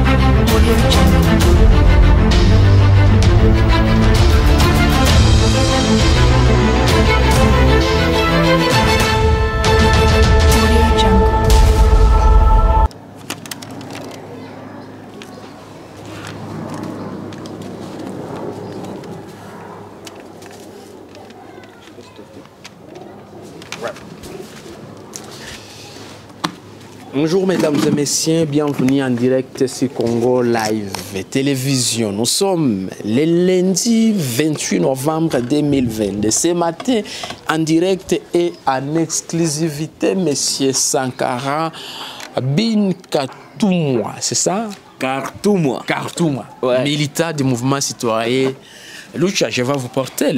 Bonjour mesdames et messieurs, bienvenue en direct sur Congo Live Télévision. Nous sommes le lundi 28 novembre 2020. Ce matin, en direct et en exclusivité, Monsieur Sankara Bin Katumwa, c'est ça? Kartoumwa. Kartoumwa, ouais. Militant du mouvement citoyen. Lucha, je vais vous porter,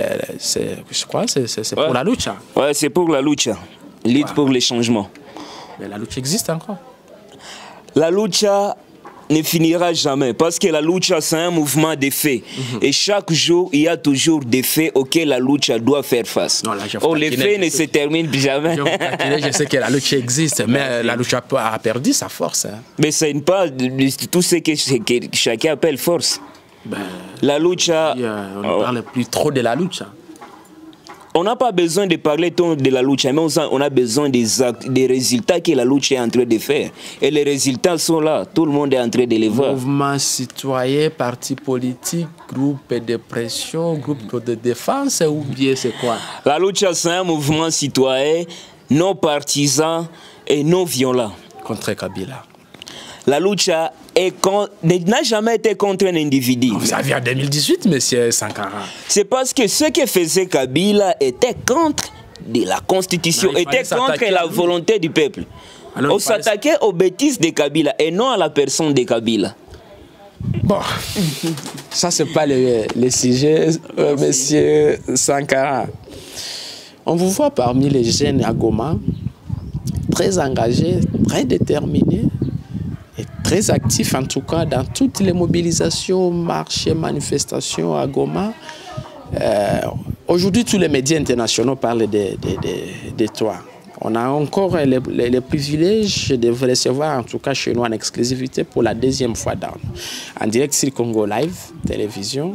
je crois, c'est pour la lucha. Ouais, c'est pour la lucha. Lutte pour les changements. Mais la lucha existe encore. La lucha ne finira jamais parce que la lucha, c'est un mouvement de faits. Et chaque jour, il y a toujours des faits auxquels la lucha doit faire face. Non, là, les faits ne se terminent jamais. Je sais que la lucha existe, mais la lucha a perdu sa force. Hein. Mais ce n'est pas tout ce que chacun appelle force. Ben, la lucha... on ne parle plus trop de la lucha. On n'a pas besoin de parler de la lucha, mais on a besoin des résultats que la lucha est en train de faire. Et les résultats sont là, tout le monde est en train de les voir. Mouvement citoyen, parti politique, groupe de pression, groupe de défense, ou bien c'est quoi? La lucha, c'est un mouvement citoyen, non partisan et non violent. Contre Kabila. La lucha n'a jamais été contre un individu. Vous avez en 2018, monsieur Sankara. C'est parce que ce que faisait Kabila était contre de la Constitution, était contre la volonté du peuple. Alors, on s'attaquait aux bêtises de Kabila et non à la personne de Kabila. Bon, ça c'est pas le sujet, monsieur Sankara. On vous voit parmi les jeunes à Goma, très engagés, très déterminés. Très actif en tout cas dans toutes les mobilisations, marches, manifestations à Goma. Aujourd'hui, tous les médias internationaux parlent de toi. On a encore les privilèges de vous recevoir, en tout cas chez nous, en exclusivité pour la deuxième fois en direct sur Congo Live Télévision.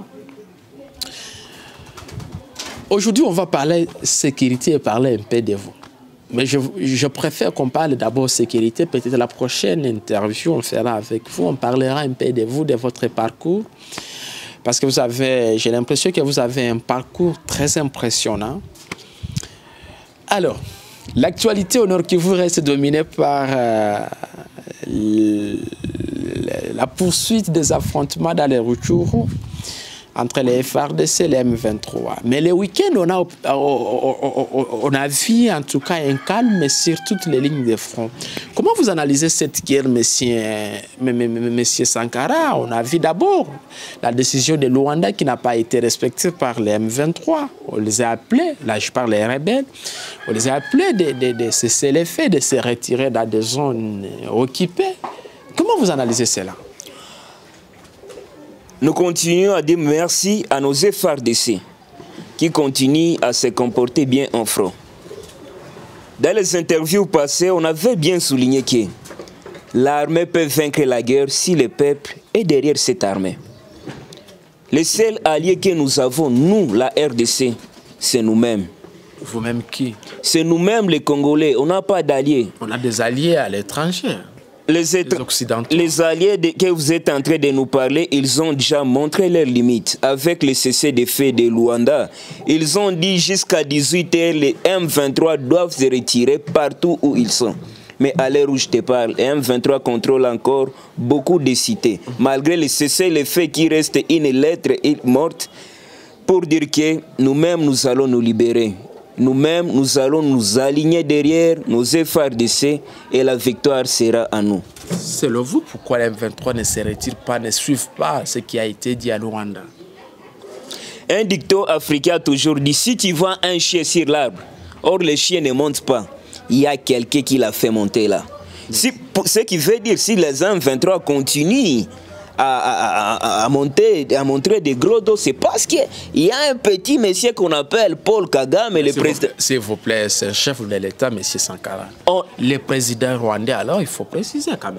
Aujourd'hui, on va parler sécurité et parler un peu de vous. Mais je préfère qu'on parle d'abord sécurité. Peut-être la prochaine interview, on fera avec vous. On parlera un peu de vous, de votre parcours. Parce que j'ai l'impression que vous avez un parcours très impressionnant. Alors, l'actualité au Nord Kivu reste dominée par la poursuite des affrontements dans les Rutshuru entre les FARDC et les M23. Mais le week-end, on a vu en tout cas un calme sur toutes les lignes de front. Comment vous analysez cette guerre, monsieur Sankara? On a vu d'abord la décision de Luanda qui n'a pas été respectée par les M23. On les a appelés, là je parle des rebelles, on les a appelés de cesser les faits, de se retirer dans des zones occupées. Comment vous analysez cela? Nous continuons à dire merci à nos FARDC qui continuent à se comporter bien en front. Dans les interviews passées, on avait bien souligné que l'armée peut vaincre la guerre si le peuple est derrière cette armée. Les seuls alliés que nous avons, nous, la RDC, c'est nous-mêmes. Vous-même qui? C'est nous-mêmes les Congolais, on n'a pas d'alliés. On a des alliés à l'étranger. Les alliés que vous êtes en train de nous parler, ils ont déjà montré leurs limites. Avec le cessez-le-feu de Luanda, ils ont dit jusqu'à 18 h, les M23 doivent se retirer partout où ils sont. Mais à l'heure où je te parle, les M23 contrôlent encore beaucoup de cités. Malgré le cessez-le-feu qui reste une lettre morte, pour dire que nous-mêmes, nous allons nous libérer. Nous-mêmes, nous allons nous aligner derrière nos FARDC et la victoire sera à nous. Selon vous, pourquoi les M23 ne se retirent pas, ne suivent pas ce qui a été dit à Luanda? Un dictateur africain a toujours dit, si tu vois un chien sur l'arbre, or le chien ne monte pas, il y a quelqu'un qui l'a fait monter là. Ce qui veut dire, si les M23 continuent à montrer des gros dos, c'est parce qu'il y a un petit monsieur qu'on appelle Paul Kagame, le président. S'il vous plaît, c'est le chef de l'État, monsieur Sankara. Le président rwandais, alors il faut préciser quand même.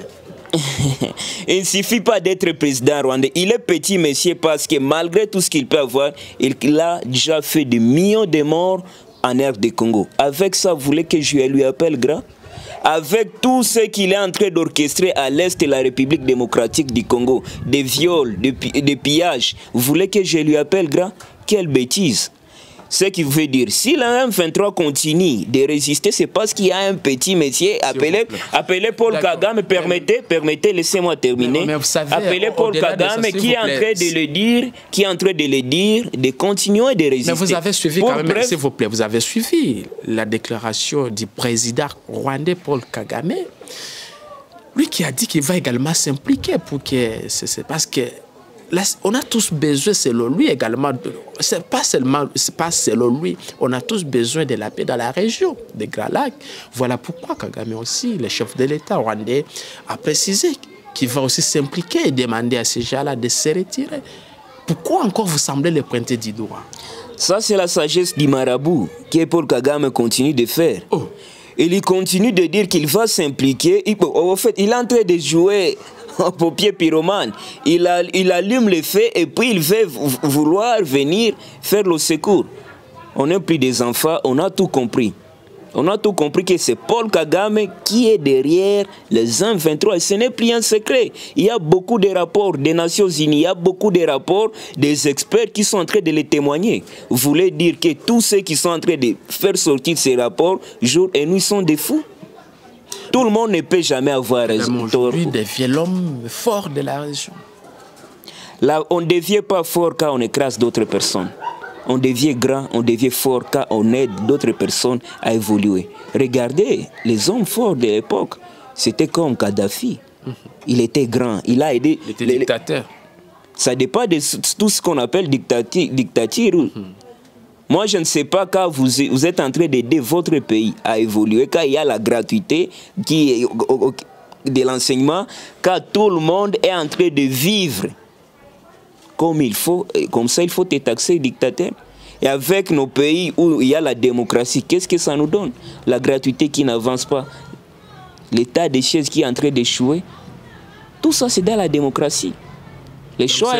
Il ne suffit pas d'être président rwandais. Il est petit, monsieur, parce que malgré tout ce qu'il peut avoir, il a déjà fait des millions de morts en RD Congo. Avec ça, vous voulez que je lui appelle grand? Avec tout ce qu'il est en train d'orchestrer à l'est de la République démocratique du Congo, des viols, des pillages, vous voulez que je lui appelle grand? Quelle bêtise! Ce qui veut dire, si la M23 continue de résister, c'est parce qu'il y a un petit métier appelé Paul Kagame. Permettez, laissez-moi terminer. Mais vous savez, appelez Paul Kagame qui est en train de le dire, de continuer de résister. Mais vous avez suivi quand même, s'il vous plaît, vous avez suivi la déclaration du président rwandais Paul Kagame, lui qui a dit qu'il va également s'impliquer pour que c'est parce que là, on a tous besoin, selon lui également, c'est pas selon lui, on a tous besoin de la paix dans la région des Grands Lacs. Voilà pourquoi Kagame aussi, le chef de l'État rwandais, a précisé qu'il va aussi s'impliquer et demander à ces gens-là de se retirer. Pourquoi encore vous semblez le pointer du doigt? Ça, c'est la sagesse du marabout que Paul Kagame continue de faire. Oh. Il continue de dire qu'il va s'impliquer. En fait, il est en train de jouer au paupier pyromane. Il allume le feu et puis il veut vouloir venir faire le secours. On n'est plus des enfants, on a tout compris. On a tout compris que c'est Paul Kagame qui est derrière les M23. Et ce n'est plus un secret. Il y a beaucoup de rapports des Nations Unies, il y a beaucoup de rapports des experts qui sont en train de les témoigner. Vous voulez dire que tous ceux qui sont en train de faire sortir ces rapports, jour et nuit, sont des fous? Tout le monde ne peut jamais avoir raison. Aujourd'hui, devient l'homme fort de la région. Là, on ne devient pas fort quand on écrase d'autres personnes. On devient grand, on devient fort quand on aide d'autres personnes à évoluer. Regardez, les hommes forts de l'époque, c'était comme Kadhafi. Il était grand, il a aidé... Il était dictateur. Ça dépend de tout ce qu'on appelle dictature. Moi, je ne sais pas quand vous êtes en train d'aider votre pays à évoluer, quand il y a la gratuité de l'enseignement, quand tout le monde est en train de vivre comme il faut, comme ça il faut être taxé dictateur. Et avec nos pays où il y a la démocratie, qu'est-ce que ça nous donne? La gratuité qui n'avance pas, l'état des chaises qui est en train d'échouer, tout ça c'est dans la démocratie. Le choix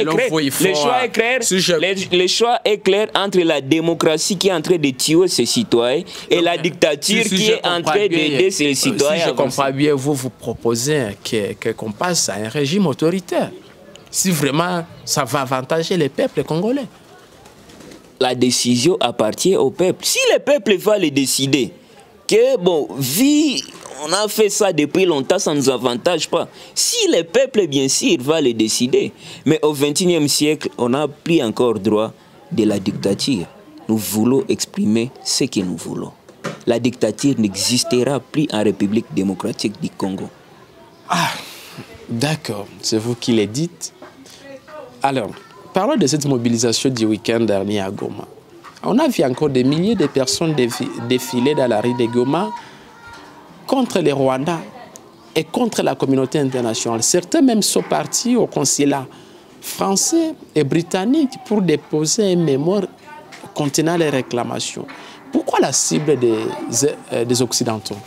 est clair entre la démocratie qui est en train de tuer ses citoyens et la dictature qui est en train d'aider ses citoyens. Si je comprends bien, vous proposez qu'on passe à un régime autoritaire. Si vraiment ça va avantager les peuples congolais. La décision appartient au peuple. Si le peuple va le décider, que bon, on a fait ça depuis longtemps, ça ne nous avantage pas. Si le peuple, bien sûr, va le décider. Mais au XXIe siècle, on n'a plus encore droit de la dictature. Nous voulons exprimer ce que nous voulons. La dictature n'existera plus en République démocratique du Congo. Ah, d'accord, c'est vous qui le dites. Alors, parlons de cette mobilisation du week-end dernier à Goma. On a vu encore des milliers de personnes défiler dans la rue de Goma contre les Rwandais et contre la communauté internationale. Certains même sont partis au consulat français et britannique pour déposer un mémoire contenant les réclamations. Pourquoi la cible des Occidentaux?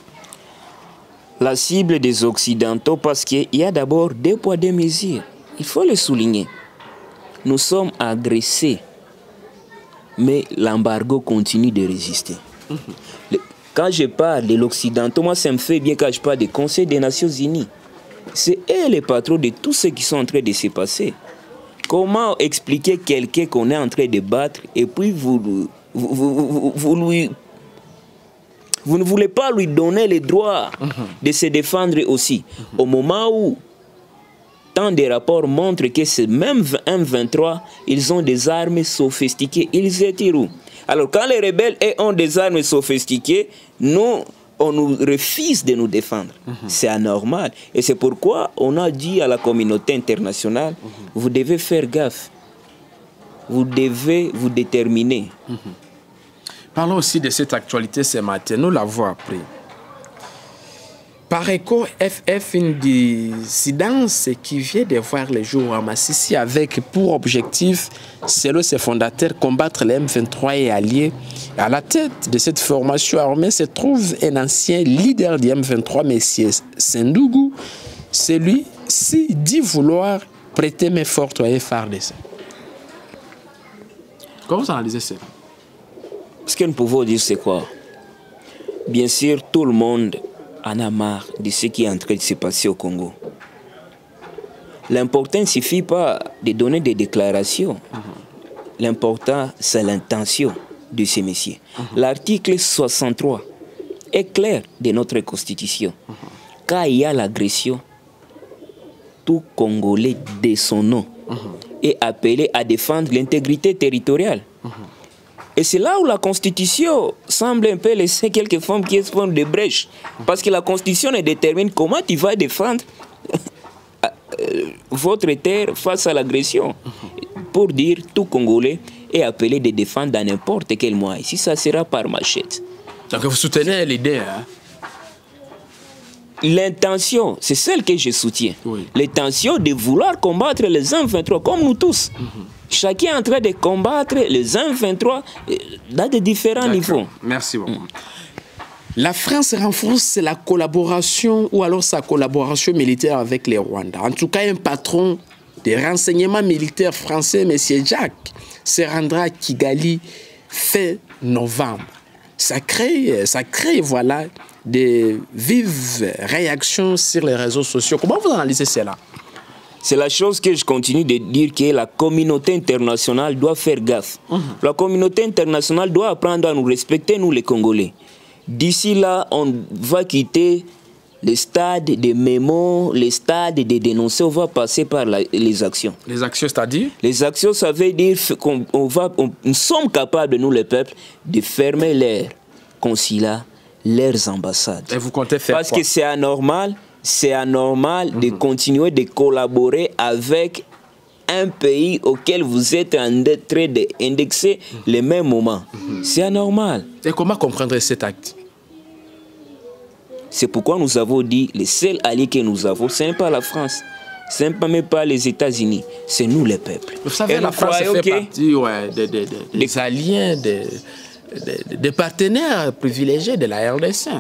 La cible des Occidentaux parce qu'il y a d'abord 2 poids 2 mesures. Il faut le souligner. Nous sommes agressés, mais l'embargo continue de résister. Quand je parle de l'Occidentaux, moi ça me fait bien quand je parle du Conseil des Nations Unies. C'est eux les patrons de tout ce qui sont en train de se passer. Comment expliquer quelqu'un qu'on est en train de battre et puis vous ne voulez pas lui donner le droit de se défendre aussi. Au moment où tant de rapports montrent que ces mêmes M23, ils ont des armes sophistiquées. Ils étaient où? Alors quand les rebelles ont des armes sophistiquées, on nous refuse de nous défendre. C'est anormal. Et c'est pourquoi on a dit à la communauté internationale, vous devez faire gaffe. Vous devez vous déterminer. Parlons aussi de cette actualité ce matin. Nous l'avons appris. Par écho, FF, une dissidence qui vient de voir le jour à Massissi avec pour objectif, selon ses fondateurs, combattre les M23 et alliés. À la tête de cette formation armée se trouve un ancien leader du M23, M. Sendougou, celui-ci dit vouloir prêter main forte au FARDC. Comment vous analysez cela? Ce que nous pouvons dire, c'est quoi? Bien sûr, tout le monde en a marre de ce qui est en train de se passer au Congo. L'important ne suffit pas de donner des déclarations. L'important, c'est l'intention de ces messieurs. L'article 63 est clair de notre Constitution. Quand il y a l'agression, tout Congolais de son nom est appelé à défendre l'intégrité territoriale. Et c'est là où la Constitution semble un peu laisser quelques femmes qui exposent des brèches. Parce que la Constitution détermine comment tu vas défendre votre terre face à l'agression. Pour dire tout Congolais est appelé de défendre dans n'importe quel moyen. Si ça sera par machette. Donc vous soutenez l'idée, hein? L'intention, c'est celle que je soutiens. Oui. L'intention de vouloir combattre les M23, comme nous tous. Chacun est en train de combattre les M23 dans de différents niveaux. Merci beaucoup. La France renforce la collaboration ou alors sa collaboration militaire avec les Rwandais. En tout cas, un patron des renseignements militaires français, M. Jacques, se rendra à Kigali fin novembre. Ça crée voilà, des vives réactions sur les réseaux sociaux. Comment vous analysez cela? C'est la chose que je continue de dire, que la communauté internationale doit faire gaffe. La communauté internationale doit apprendre à nous respecter, nous les Congolais. D'ici là, on va quitter le stade des mémos, le stade des dénoncés, on va passer par les actions. Les actions, c'est-à-dire? Les actions, ça veut dire qu'on nous sommes capables, nous les peuples, de fermer leurs consulats, leurs ambassades. Et vous comptez faire Parce que c'est anormal de continuer de collaborer avec un pays auquel vous êtes en train d'indexer les mêmes moments. C'est anormal. Et comment comprendre cet acte? C'est pourquoi nous avons dit, les seuls alliés que nous avons, ce n'est pas la France, ce n'est même pas les États-Unis, c'est nous les peuples. Vous savez, la France fait partie des alliés, des partenaires privilégiés de la RDC.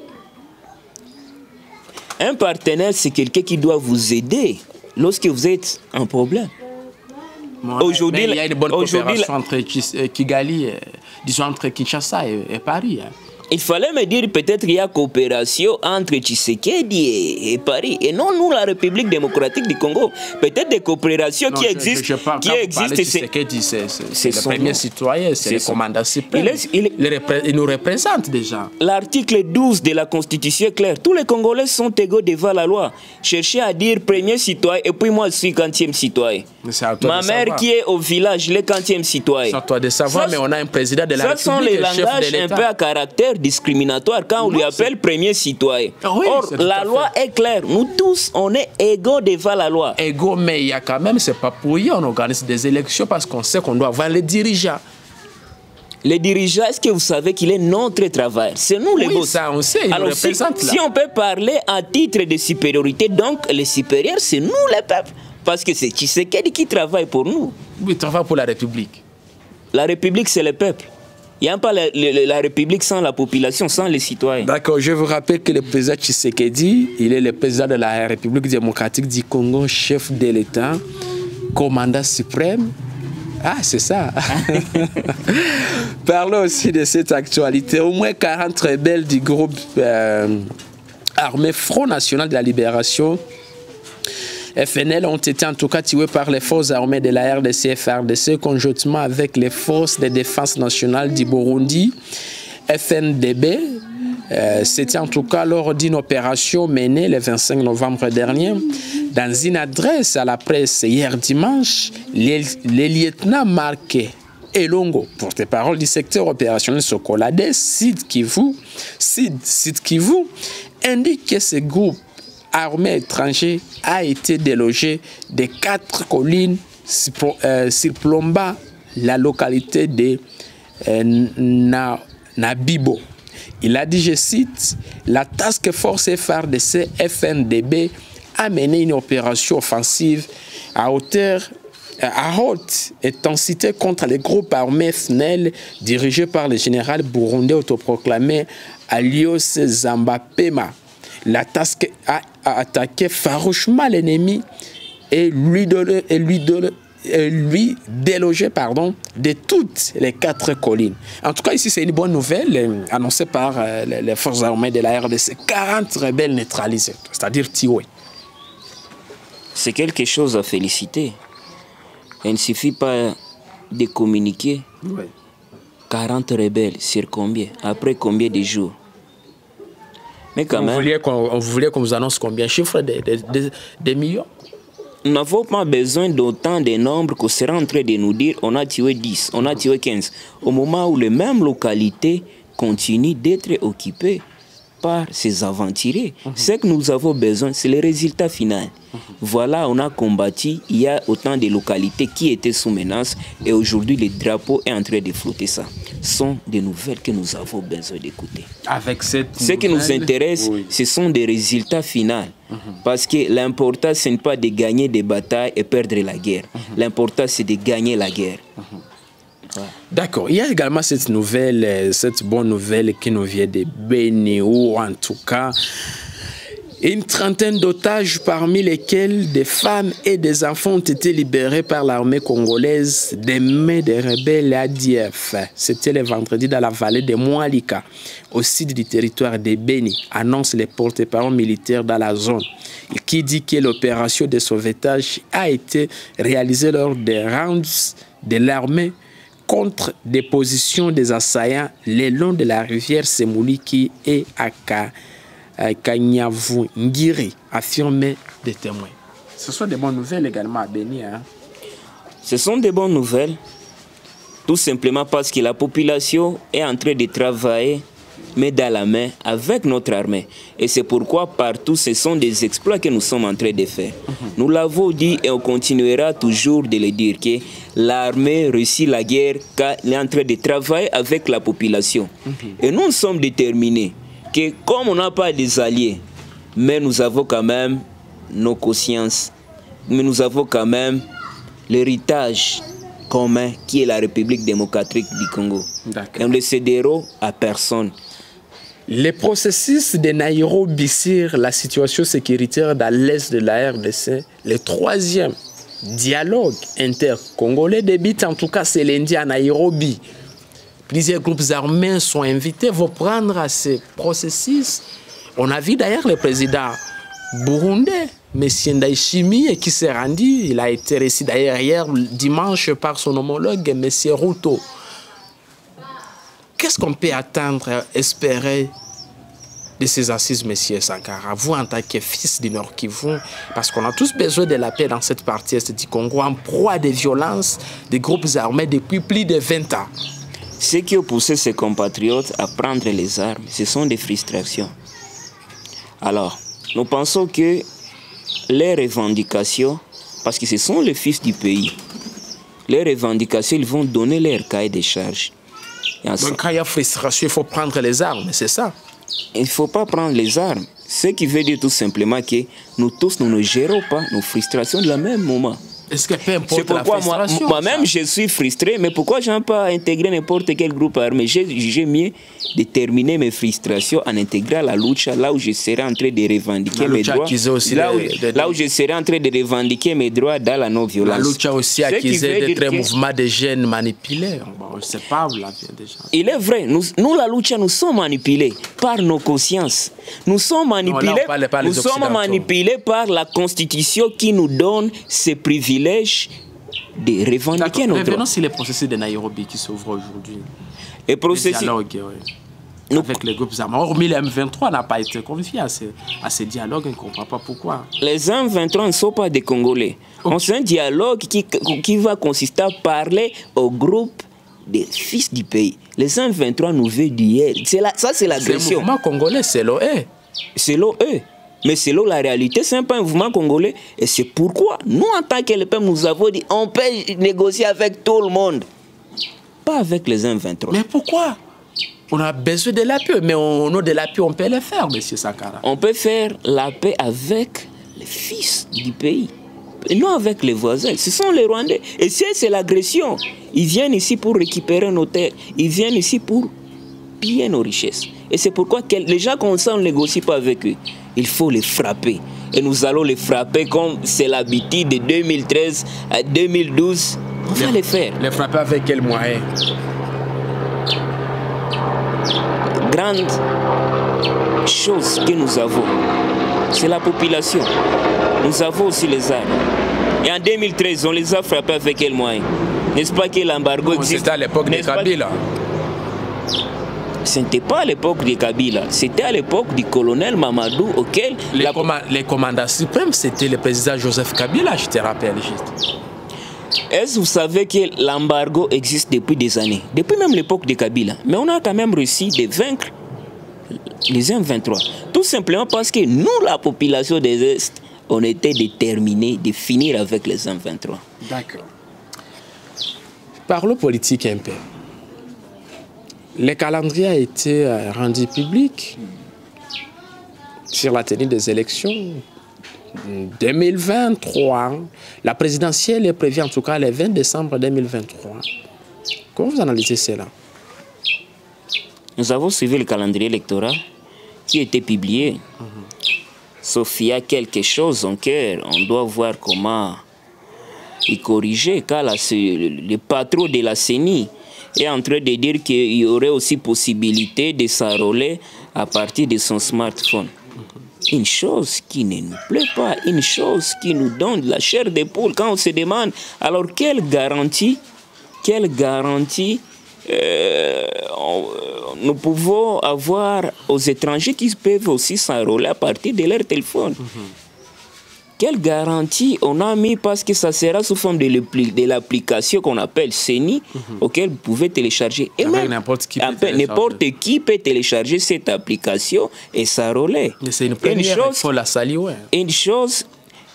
Un partenaire, c'est quelqu'un qui doit vous aider lorsque vous êtes en problème. Aujourd'hui, il y a une bonne coopération entre Kigali, disons entre Kinshasa et Paris. Il fallait me dire peut-être qu'il y a coopération entre Tshisekedi et Paris. Et non, nous, la République démocratique du Congo. Peut-être des coopérations qui existent. Tshisekedi, c'est le premier citoyen, c'est le commandant suprême. Il nous représente déjà. L'article 12 de la Constitution est clair. Tous les Congolais sont égaux devant la loi. Cherchez à dire premier citoyen et puis moi je suis 40e citoyen. Ma mère qui est au village, le 40e citoyen. C'est à toi de savoir, mais on a un président de la République. Ce sont les langages un peu à caractère discriminatoire quand on lui appelle premier citoyen. Oui, or, la loi est claire. Nous tous, on est égaux devant la loi. Égaux, mais il y a quand même, c'est pas pour rien, on organise des élections parce qu'on sait qu'on doit avoir les dirigeants. Les dirigeants, est-ce que vous savez qu'il est notre travail? C'est nous les boss. Ça, on sait, alors si on peut parler à titre de supériorité, donc les supérieurs, c'est nous les peuples. Parce que c'est Tshisekedi qui travaille pour nous. Oui, il travaille pour la République. La République, c'est le peuple. Il n'y a pas la République sans la population, sans les citoyens. D'accord, je vous rappelle que le président Tshisekedi, il est le président de la République démocratique du Congo, chef de l'État, commandant suprême. Ah, c'est ça. Parlons aussi de cette actualité. Au moins 40 rebelles du groupe armé Front National de la Libération, FNL, ont été en tout cas tués par les forces armées de la RDC FARDC conjointement avec les forces de défense nationale du Burundi, FNDB. C'était en tout cas lors d'une opération menée le 25 novembre dernier. Dans une adresse à la presse hier dimanche, les lieutenants Marc Elongo, porte-parole du secteur opérationnel Sokolade, Sud Kivu, indique que ce groupe armé étranger a été délogé des 4 collines surplombant la localité de Nabibo. Il a dit, je cite, la task force FARDC FNDB a mené une opération offensive à haute intensité contre les groupes armés FNL dirigés par le général burundais autoproclamé Alios Zambapema. la task a attaqué farouchement l'ennemi et lui déloger de toutes les 4 collines. En tout cas, ici, c'est une bonne nouvelle annoncée par les forces armées de la RDC. 40 rebelles neutralisés, c'est-à-dire tués. C'est quelque chose à féliciter. Il ne suffit pas de communiquer. Oui. 40 rebelles, sur combien? Après combien de jours? Mais quand même... Vous vouliez qu'on vous annonce combien? Chiffre de millions? Nous n'avons pas besoin d'autant de nombres qu'on sera en train de nous dire on a tué 10, on a tué 15. Au moment où les mêmes localités continuent d'être occupées par ces aventuriers. Ce que nous avons besoin, c'est le résultat final. Voilà, on a combattu, il y a autant de localités qui étaient sous menace et aujourd'hui le drapeau est en train de flotter ça. Ce sont des nouvelles que nous avons besoin d'écouter. Ce qui nous intéresse, ce sont des résultats finaux. Parce que l'important, ce n'est pas de gagner des batailles et perdre la guerre. L'important, c'est de gagner la guerre. D'accord. Il y a également cette bonne nouvelle qui nous vient de Béni, ou en tout cas, une trentaine d'otages, parmi lesquels des femmes et des enfants ont été libérés par l'armée congolaise des mains des rebelles ADF. C'était le vendredi dans la vallée de Moualika, au sud du territoire de Béni, annonce les porte-parole militaires dans la zone, qui dit que l'opération de sauvetage a été réalisée lors des rounds de l'armée contre des positions des assaillants le long de la rivière Semouli qui est à Kanyavu Ngiri, affirmé des témoins. Ce sont des bonnes nouvelles également à Béni. Hein? Ce sont des bonnes nouvelles, tout simplement parce que la population est en train de travailler main dans la main avec notre armée. Et c'est pourquoi partout, ce sont des exploits que nous sommes en train de faire. Nous l'avons dit et on continuera toujours de le dire que l'armée réussit la guerre car elle est en train de travailler avec la population. Et nous sommes déterminés que comme on n'a pas des alliés, mais nous avons quand même nos consciences, mais nous avons quand même l'héritage commun qui est la République démocratique du Congo. Et nous ne céderons à personne. Les processus de Nairobi sur la situation sécuritaire dans l'est de la RDC, le 3e dialogue intercongolais débute, en tout cas c'est lundi à Nairobi. Plusieurs groupes armés sont invités, vont prendre à ces processus. On a vu d'ailleurs le président burundais, M. Ndayishimiye, qui s'est rendu. Il a été reçu d'ailleurs hier dimanche par son homologue, M. Ruto. Qu'est-ce qu'on peut attendre, espérer de ces assises, M. Sankara, vous en tant que fils du Nord Kivu, parce qu'on a tous besoin de la paix dans cette partie est du Congo, en proie des violences des groupes armés depuis plus de 20 ans. Ce qui a poussé ses compatriotes à prendre les armes, ce sont des frustrations. Alors, nous pensons que les revendications, parce que ce sont les fils du pays, les revendications, ils vont donner leur cahier de charges. Donc quand il y a frustration, il faut prendre les armes, c'est ça? Il ne faut pas prendre les armes. Ce qui veut dire tout simplement que nous tous, nous ne gérons pas nos frustrations de la même moment. Est-ce que peu importe c'est pourquoi moi-même je suis frustré, mais pourquoi je n'ai pas intégré n'importe quel groupe armé? J'ai mieux de terminer mes frustrations en intégrant la lucha, là où je serai en train de revendiquer mes droits. Là où je serai en train de revendiquer mes droits dans la non-violence. La lucha aussi accusée d'être un mouvement de jeunes manipulés. Bon, c'est pas déjà. Il est vrai, nous la lucha, nous sommes manipulés par nos consciences. Nous sommes manipulés, manipulés par la Constitution qui nous donne ces privilèges de revendiquer nos droits. Revenons sur les processus de Nairobi qui s'ouvrent aujourd'hui. Et processus... dialogue, avec les groupes armés. Hormis les M23 n'a pas été confié à ces dialogues, on ne comprend pas pourquoi. Les M23 ne sont pas des Congolais. Okay. C'est un dialogue qui va consister à parler au groupe des fils du pays. Les M23 nous veulent d'hier. Ça, c'est l'agression. C'est un mouvement congolais, c'est l'OE. C'est l'OE. Mais c'est là la réalité, c'est pas un mouvement congolais. Et c'est pourquoi, nous, en tant que le peuple, nous avons dit on peut négocier avec tout le monde. Pas avec les M23. Mais pourquoi? On a besoin de la paix, mais au nom de la paix, on peut le faire, M. Sankara. On peut faire la paix avec les fils du pays. Et non avec les voisins. Ce sont les Rwandais. Et c'est l'agression. Ils viennent ici pour récupérer nos terres. Ils viennent ici pour piller nos richesses. Et c'est pourquoi les gens comme ça, on ne négocie pas avec eux. il faut les frapper. Et nous allons les frapper comme c'est l'habitude de 2013 à 2012. On va les faire. Les frapper avec quels moyens? Grande chose que nous avons, c'est la population. Nous avons aussi les armes. Et en 2013, on les a frappés avec quels moyens? N'est-ce pas que l'embargo existe? C'était à l'époque de Kabila. Ce n'était pas à l'époque de Kabila, c'était à l'époque du colonel Mamadou auquel... Les commandants suprêmes, c'était le président Joseph Kabila, je te rappelle juste. Est-ce que vous savez que l'embargo existe depuis des années? Depuis même l'époque de Kabila. Mais on a quand même réussi de vaincre les M23. Tout simplement parce que nous, la population des Est, on était déterminés de finir avec les M23. D'accord. Parlons politique un peu. Le calendrier a été rendu public sur la tenue des élections 2023. La présidentielle est prévue en tout cas le 20 décembre 2023. Comment vous analysez cela? Nous avons suivi le calendrier électoral qui a été publié. Sauf qu'il y a quelque chose en cœur, on doit voir comment y corriger, car le patron de la CENI est en train de dire qu'il y aurait aussi possibilité de s'enrôler à partir de son smartphone. Une chose qui ne nous plaît pas, une chose qui nous donne de la chair de poule quand on se demande, alors quelle garantie nous pouvons avoir aux étrangers qui peuvent aussi s'enrôler à partir de leur téléphone. Quelle garantie on a mis, parce que ça sera sous forme de l'application qu'on appelle CENI, auquel vous pouvez télécharger. Et même n'importe qui peut télécharger cette application et s'enrôler. C'est une première, il faut la saluer. Une chose,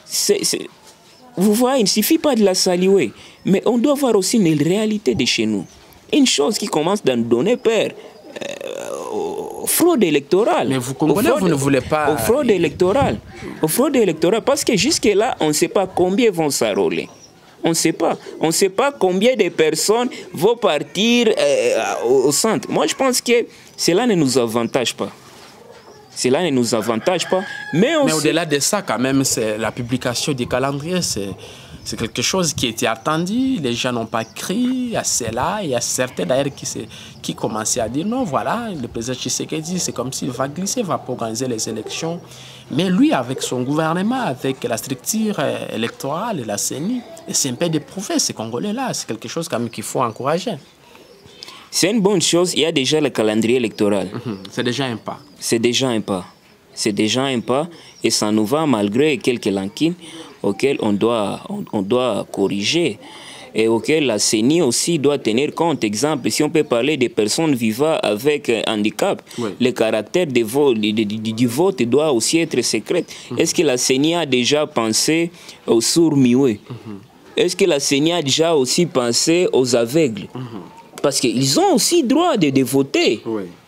vous voyez, il ne suffit pas de la saluer, mais on doit voir aussi une réalité de chez nous. Une chose qui commence à nous donner peur. Fraude électorale. Mais vous comprenez, vous ne voulez pas... Aux fraudes électorales. Aux fraudes électorales. Parce que jusque-là, on ne sait pas combien vont s'enrôler. On ne sait pas. On ne sait pas combien de personnes vont partir au centre. Moi, je pense que cela ne nous avantage pas. Cela ne nous avantage pas. Mais au-delà de ça, quand même, c'est la publication du calendrier, c'est quelque chose qui était attendu. Les gens n'ont pas crié à cela. Il y a certains d'ailleurs qui commençaient à dire non, voilà, le président Tshisekedi, c'est comme s'il va glisser, va pas organiser les élections. Mais lui, avec son gouvernement, avec la structure électorale et la CENI, c'est un peu d'éprouver ces Congolais-là. C'est quelque chose quand même qu'il faut encourager. C'est une bonne chose. Il y a déjà le calendrier électoral. C'est déjà un pas. C'est déjà un pas. C'est déjà un pas. Et ça nous va malgré quelques lanquines auxquels on doit corriger et auxquels la CENI aussi doit tenir compte. Exemple, si on peut parler des personnes vivant avec handicap, le caractère du vote doit aussi être secret. Est-ce que la CENI a déjà pensé aux sourds-muets? Est-ce que la CENI a déjà aussi pensé aux aveugles? Parce qu'ils ont aussi droit de voter.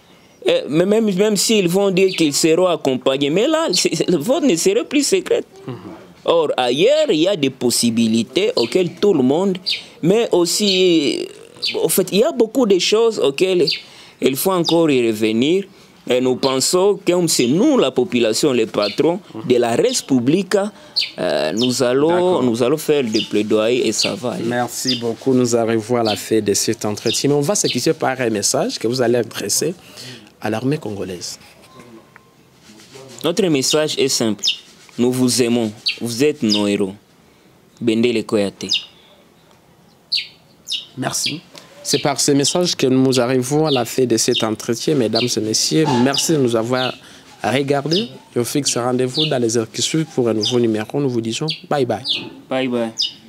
Même s'ils vont dire qu'ils seront accompagnés. Mais là, le vote ne serait plus secret. Or, ailleurs, il y a des possibilités auxquelles tout le monde, mais aussi, en fait, il y a beaucoup de choses auxquelles il faut encore y revenir. Et nous pensons que c'est nous, la population, les patrons de la République, nous allons faire des plaidoyers et ça va aller. Merci beaucoup. Nous arrivons à la fin de cet entretien. Mais on va se quitter par un message que vous allez adresser à l'armée congolaise. Notre message est simple. Nous vous aimons. Vous êtes nos héros. Bendele Koyate. Merci. C'est par ce message que nous arrivons à la fin de cet entretien, mesdames et messieurs. Merci de nous avoir regardés. Et on fixe rendez-vous dans les heures qui suivent pour un nouveau numéro. Nous vous disons bye bye. Bye bye.